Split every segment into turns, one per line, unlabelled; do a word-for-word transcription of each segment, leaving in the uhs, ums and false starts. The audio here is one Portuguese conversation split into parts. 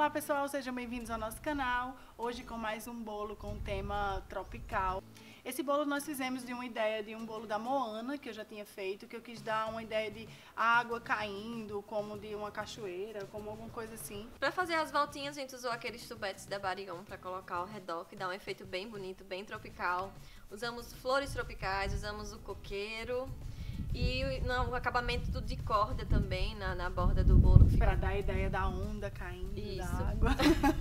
Olá pessoal, sejam bem-vindos ao nosso canal. Hoje com mais um bolo com tema tropical. Esse bolo nós fizemos de uma ideia de um bolo da Moana, que eu já tinha feito, que eu quis dar uma ideia de água caindo, como de uma cachoeira, como alguma coisa assim.
Pra fazer as voltinhas, a gente usou aqueles tubetes da Barigon pra colocar ao redor, que dá um efeito bem bonito, bem tropical. Usamos flores tropicais, usamos o coqueiro e no acabamento tudo de corda também, na, na borda do bolo. Fica...
Pra dar a ideia da onda caindo,
Isso.
da água.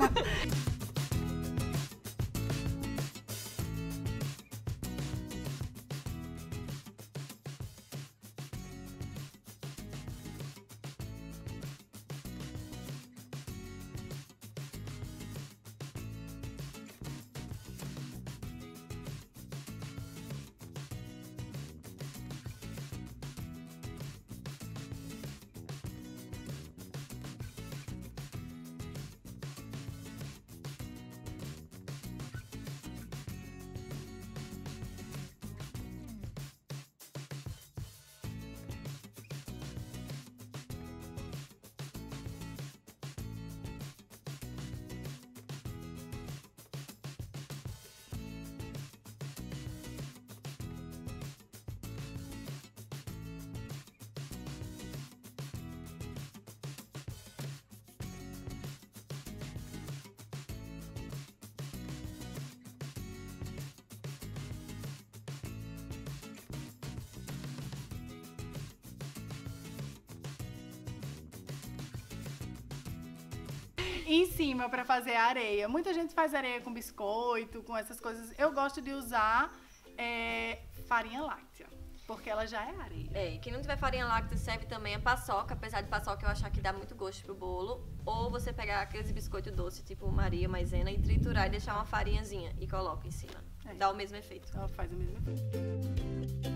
Em cima para fazer a areia. Muita gente faz areia com biscoito, com essas coisas. Eu gosto de usar é, farinha láctea, porque ela já é areia.
É, e quem não tiver farinha láctea serve também a paçoca, apesar de paçoca eu achar que dá muito gosto pro bolo. Ou você pegar aqueles biscoitos doces, tipo Maria, maisena, e triturar e deixar uma farinhazinha e coloca em cima. É. Dá o mesmo efeito.
Ela faz o mesmo efeito.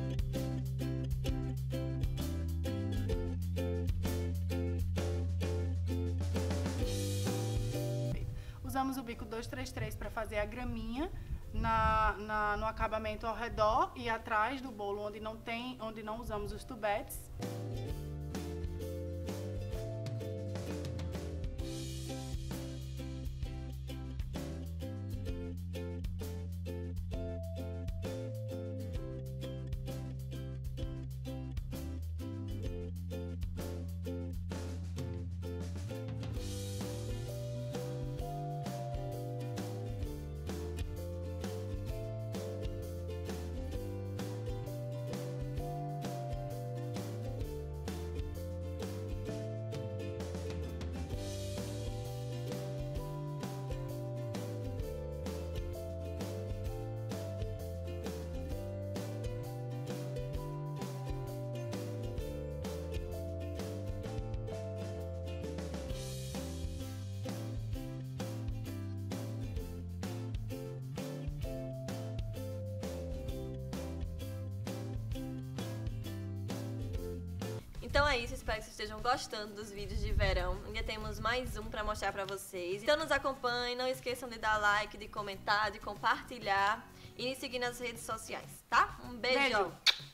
Usamos o bico dois três três para fazer a graminha na, na, no acabamento ao redor e atrás do bolo, onde não tem, onde não usamos os tubetes.
Então é isso, espero que vocês estejam gostando dos vídeos de verão. Ainda temos mais um pra mostrar pra vocês. Então nos acompanhem, não esqueçam de dar like, de comentar, de compartilhar e me seguir nas redes sociais, tá? Um beijo!
Beijo.